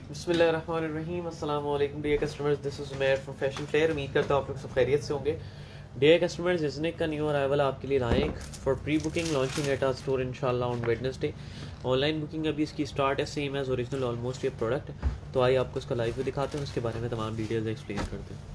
बिस्मिल्लाहिर्रहमानिर्रहीम। अस्सलाम वालेकुम dear customers, this is Umair from fashion flair. उम्मीद करता हूँ आप लोग सब खैरियत से होंगे। डियर कस्टमर्स, इज़निक का न्यू अराइवल आपके लिए लाए for pre booking launching at our store इंशाल्लाह ऑन वेडनेसडे। ऑनलाइन बुकिंग अभी इसकी स्टार्ट है, सेम एज ओरिजिनल ऑलमोस्ट ये प्रोडक्ट। तो आइए आपको इसका लाइव भी दिखाते हैं, उसके बारे में तमाम डिटेल्स एक्सप्लेन करते हैं।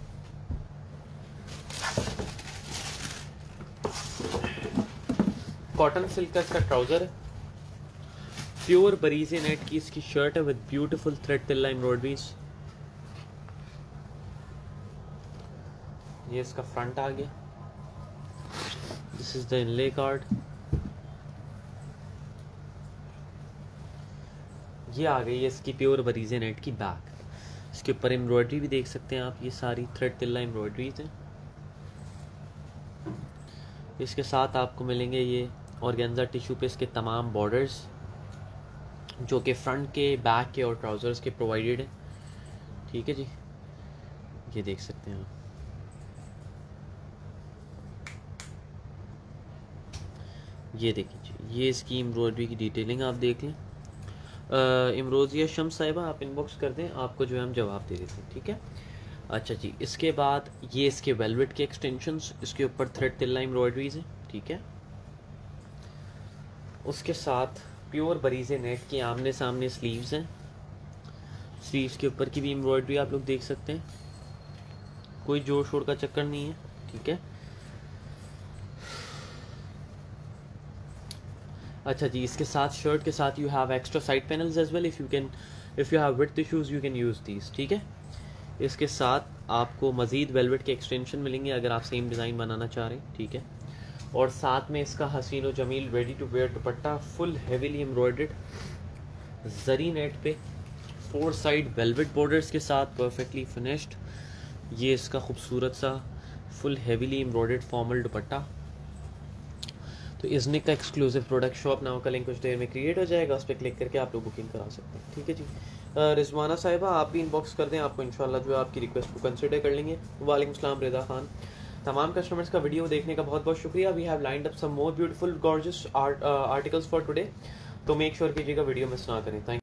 कॉटन सिल्क का इसका ट्राउज़र है, प्योर बरीज़े नेट की इसकी शर्ट है with beautiful thread tilla embroideries. ये इसका फ्रंट आ गया, this is the inlay card. ये आ गई है इसकी प्योर बरीज़े नेट की बैक। इसके ऊपर एम्ब्रॉयडरी भी देख सकते हैं आप, ये सारी थ्रेड तिल्ला एम्ब्रॉयडरीज हैं। इसके साथ आपको मिलेंगे ये ऑर्गेन्जा टिश्यू पे इसके तमाम बॉर्डर्स, जो कि फ्रंट के, बैक के और ट्राउज़र्स के प्रोवाइडेड है। ठीक है जी, ये देख सकते हैं आप। ये देखिए जी, ये इसकी एम्ब्रॉयडरी की डिटेलिंग आप देख लें। इमरोज़िया शम्स साहिबा, आप इनबॉक्स कर दें, आपको जो है हम जवाब दे देते हैं। ठीक है, अच्छा जी। इसके बाद ये इसके वेलवेट के एक्सटेंशंस, इसके ऊपर थ्रेड तिल्ला एम्ब्रॉयडरीज हैं। ठीक है, उसके साथ प्योर बरीज़े नेट की आमने सामने स्लीव्स हैं। स्लीव्स के ऊपर की भी एम्ब्रॉयडरी आप लोग देख सकते हैं, कोई जोड़ शोड़ का चक्कर नहीं है। ठीक है, अच्छा जी। इसके साथ शर्ट के साथ you have extra side panels as well, if you have width issues you can use these. ठीक है, इसके साथ आपको मज़ीद वेलवेट के एक्सटेंशन मिलेंगे अगर आप सेम डिज़ाइन बनाना चाह रहे हैं। ठीक है, और साथ में इसका हसीन व जमील ready to wear dupatta, full heavily embroidered zari net पे, 4 साइड वेलवेट बॉर्डर्स के साथ परफेक्टली फिनिश्ड। ये इसका खूबसूरत सा full heavily embroidered formal dupatta. तो इज़निक का एक्सक्लूसिव प्रोडक्ट शॉप नाउ का लिंक कुछ देर में क्रिएट हो जाएगा, उस पर क्लिक करके आप लोग बुकिंग करा सकते हैं। ठीक है जी। रिजवाना साहिबा, आप भी इनबॉक्स कर दें, आपको इंशाल्लाह जो है आपकी रिक्वेस्ट को कंसिडर कर लेंगे। वालेकुम सलाम रिदा खान। तमाम कस्टमर्स का वीडियो देखने का बहुत बहुत शुक्रिया। We have lined up some more beautiful gorgeous articles for today, तो मेक श्योर कीजिएगा वीडियो मिस ना करें। थैंक